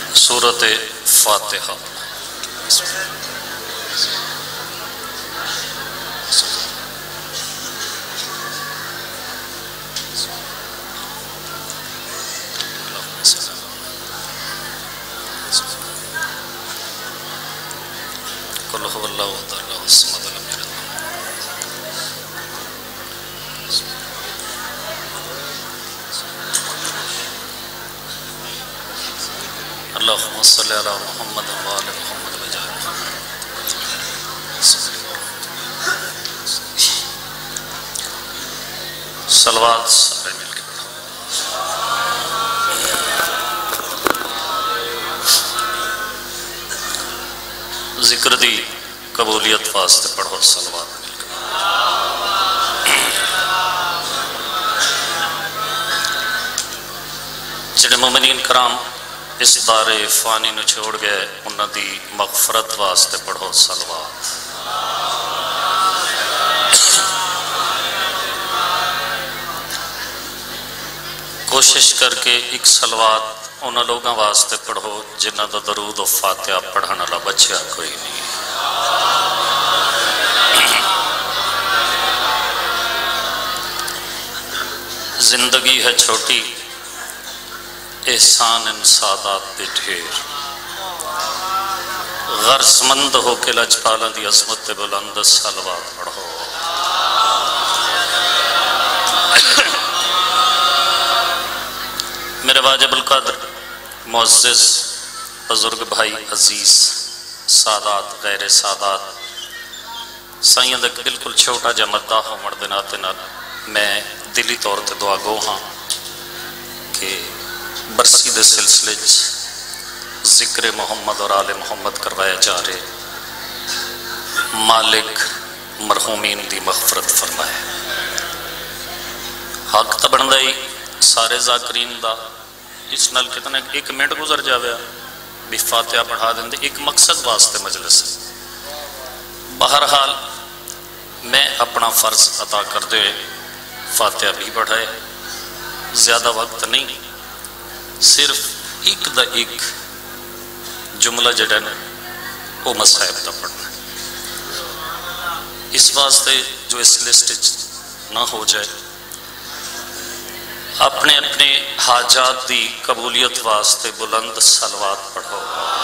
سورۃ فاتحہ۔ قل هو اللہ احد اللہ الصمد لم یلد اللہم صلی علی محمد وآل محمد وجعل صلوات سارے مل کے پڑھو۔ ذکر دی قبولیت واسطے پڑھو صلوات مل کے۔ جڑے مومنین کرام اس دار فانی نو چھوڑ گئے انہاں دی مغفرت واسطے پڑھو صلوات۔ کوشش کر کے ایک صلوات انہاں لوگاں واسطے پڑھو جنہاں دا درود و فاتحہ پڑھن والا بچہ کوئی نہیں۔ زندگی ہے چھوٹی، احسان ان سادات پہ ڈھیر، غرض مند ہو کے لجپالاں دی عظمت تے بلند صلوات پڑھو۔ میرے واجب القدر معزز بزرگ بھائی عزیز سادات غیر سادات سائیں دا بالکل چھوٹا جا مداح ہومن دے ناتے نال میں دلی طور تے دعا گو ہاں کہ برسی دے سلسلے ذکر محمد اور آل محمد کروایا جا رہے، مالک مرحومین دی مغفرت فرمائے۔ حق تا بندہ ہی سارے ذاکرین دا اس نال کتنا ایک منٹ گزر جاویا بھی فاتحہ پڑھا دیں دے، ایک مقصد واسطے مجلس ہے۔ بہرحال میں اپنا فرض عطا کر دے فاتحہ بھی پڑھائے، زیادہ وقت نہیں، صرف ایک دا ایک جملہ جڑا نا وہ مصحف دا پڑھنا ہے۔ اس واسطے جو اس لسٹ نہ ہو جائے، اپنے اپنے حاجات دی قبولیت واسطے بلند صلوات پڑھو۔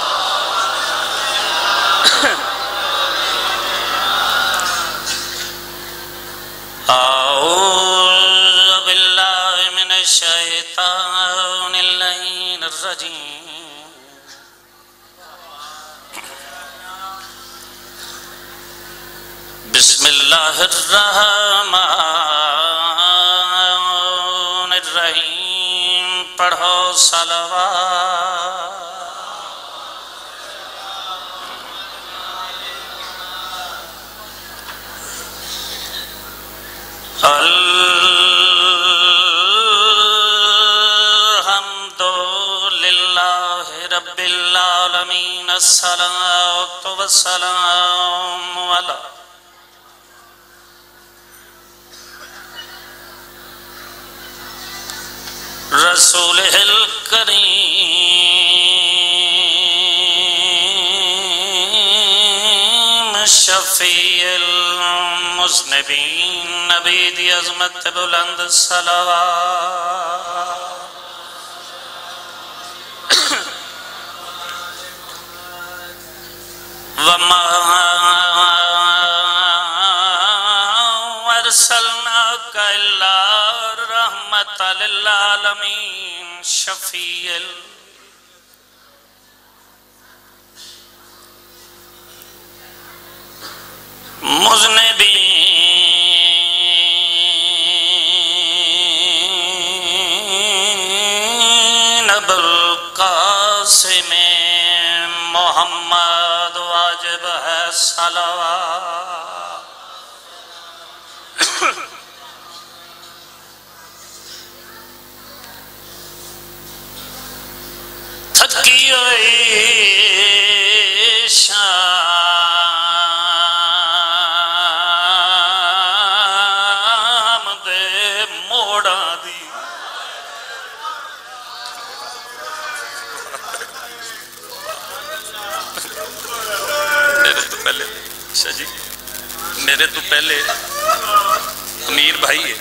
اعوذ باللہ من الشیطان اللعین الرجیم، بسم اللہ الرحمن الرحیم، پڑھو صلوات۔ الحمدللہ رب العالمین، الصلاۃ والسلام علی رسول الکریم، شفیع المذنبین، نبی دی عظمت بلند صلوات۔ وما ارسلناک الا رحمت للعالمین، شفیع المذنبین، ابوالقاسم محمد واجب ہے صلوات۔ تھکی ہوئی شام دے موڑا دی، اچھا جی، میرے تو پہلے امیر بھائی ہے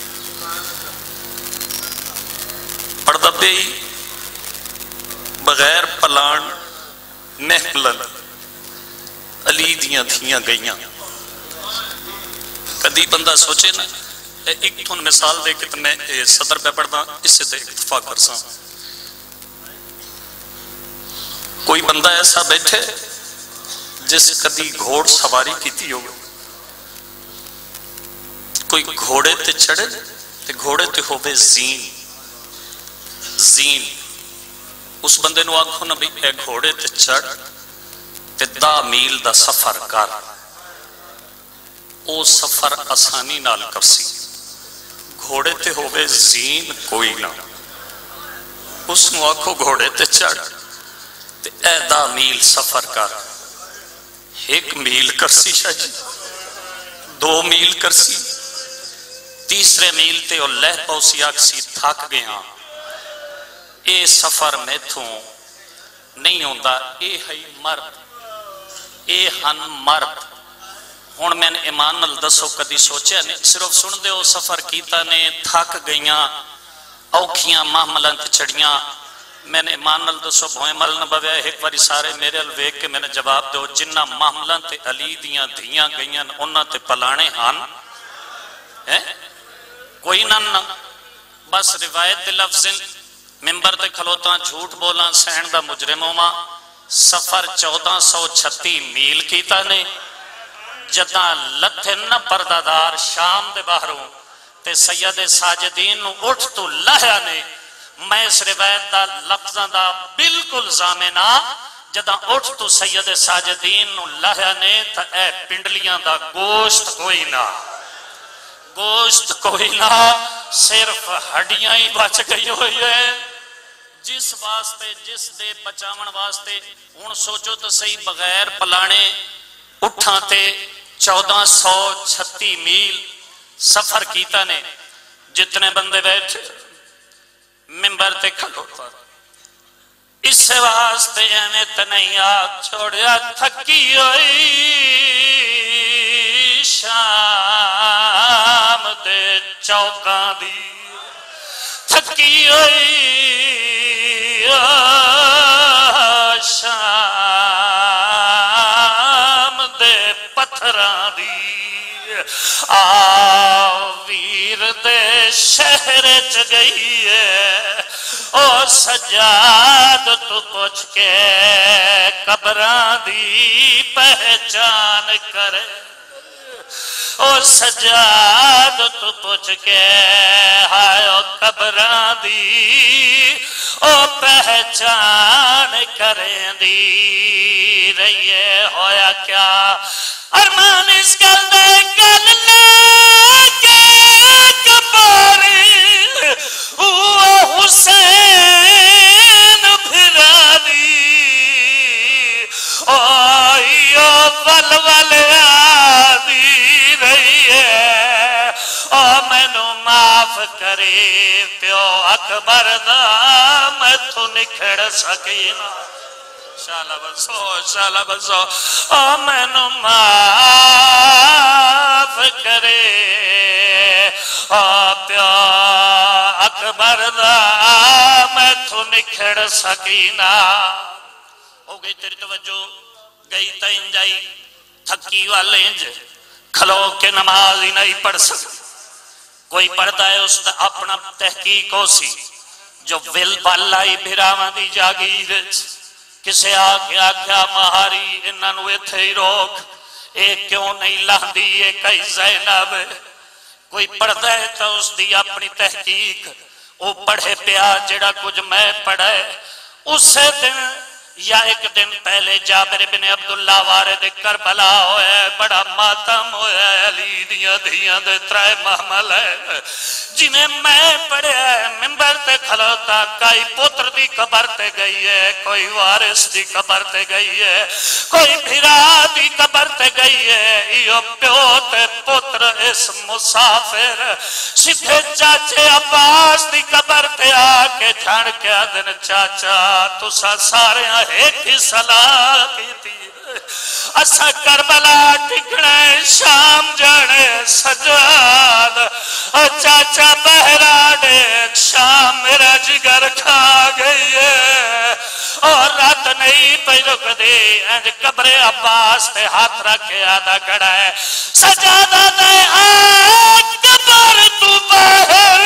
پردہ پہ ہی بغیر پلان محفلن علی دیاں تھیاں گئیاں. کدی بندہ سوچے نا، ایک تھون مثال دے کہ میں صدر پہ پڑھتا اس سے اتفاق کرساں. کوئی بندہ ایسا بیٹھے جس کدی گھوڑ سواری کیتی ہو، کوئی گھوڑے تے چڑھے تے گھوڑے تے ہوئے زین زین، اس بندے نو آنکھوں نہ بھی اے گھوڑے تے چڑھ تے 10 میل دا سفر کر، او سفر آسانی نال کرسی. گھوڑے تے ہوئے زین کوئی نہ، اس نو آنکھوں گھوڑے تے چڑھ تے اے 10 میل سفر کر. 1 میل کرسی شاہ جی، 2 میل کرسی، تیسرے میل تے او لہ پوسی آکسی تھک گیا، اے سفر میں تھوں نہیں ہوندہ، اے ہے مرد، اے ہن مرد. ہون میں نے ایمان نال دسو کدی سوچیا نے، صرف سن دے او سفر کیتا نے، تھک گئیاں، اوکھیاں محملن تے چڑیاں. میں نے ایمان نال دسو بھوئے مل نہ بویا. ایک باری سارے میرے الویک کے میں نے جواب دو، جنہ محملن تے علی دیاں دھیاں گئیاں انہاں تے پلانے ہن کوئی نہ. بس روایت دے لفظ ممبر تے کھلوتا جھوٹ بولاں سین دا مجرم ہوواں. سفر 1436 میل کیتا نے. جداں لتھن نہ پردادار شام دے باہروں تے سید ساجدین نو اٹھ تو لہیا نے. میں اس روایت دا لفظاں دا بالکل ضامنہ، جداں اٹھ تو سید ساجدین نو لہیا نے تا اے پنڈلیاں دا گوشت کوئی نہ، گوشت کوئی نہ، صرف ہڈیاں ہی بچ گئی ہوئی ہے. جس واسطے جس دے بچاون واسطے ہن سوچو تو صحیح، بغیر پلانے اٹھاں تے 1436 میل سفر کیتا نے. جتنے بندے بیٹھے ممبر تے کھلوتا، اس واسطے اینے تنیا چھوڑیا تھکی ہوئی شام دے چوکاں دی، تھکی ہوئی شام دے پتھراں دی. ویر دے شہر چ گئی ہے او سجاد تو پوچھ کے قبراں دی پہچان کرے. او سجاد تو پوچھ کے ہائے او قبراں دی او پہچان کریں دی رہیے. ہویا کیا ارمان اس گل دے گل لے کے کپاری او حسین بھرا دی او ول ول آدی رہی ہے. او میں نو معاف کری پیو اکبر دا میں تو نکھڑ سکی نا. شالا بسو شالا بسو. او میں نو معاف کرے او پیو اکبر دا میں تو نکھڑ سکینا. ہو گئی تیری توجہ گئی تا انجائی تھکی والے انج کھلو کے نماز ہی نہیں پڑھ سکتے. کوئی پڑھتا ہے اس دا اپنا تحقیق ہو سی جو ول بالائی بھراواں دی جاگیر کسے آکے آکھیا مہاری انہاں نو ایتھے ہی روک، ایک کیوں نہیں لاندی ایک کئی زینب. کوئی پڑھتا ہے تو اس دی اپنی تحقیق وہ پڑھے پیا جڑا کچھ میں پڑھے. اسے دن یا ایک دن پہلے جابر بن عبداللہ وارد کربلا ہوئے، بڑا ماتم ہوئے، علی دیاں دیاں دے 3 محمل ہے جنہیں میں پڑھے ہے. ممبر تے کھلوتا کئی پتر دی قبر تے گئی ہے، کوئی وارث دی قبر تے گئی ہے، کوئی بھرا دی قبر تے گئی ہے. یہ پیو تے پتر اس مسافر سدھے چاچے عباس دی قبر تے آکے جھڑ کے دن چاچا تسا سارے ایک ہی صلاح کی تھی. اسا کربلا ٹکڑے شام جانے سجاد چاچا بہرا ڈیک شام میرا جگر کھا گئی ہے اور رات نہیں پہ رک دی انج قبر عباس تے ہاتھ رکھ کے آدھا کھڑا ہے سجادہ دے قبر تو باہر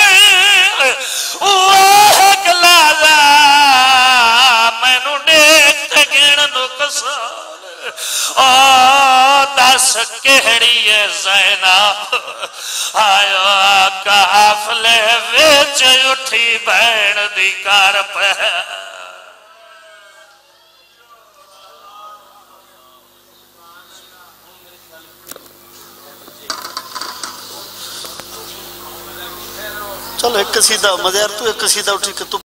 وہ گلازا میں نو نیک تے گین نو کسان دس کہڑی ہے زینب آیا کافلے وچ اٹھی بین دی کار پہ چلو ایک قصیدہ مزیر تو ایک قصیدہ اٹھی کہ تو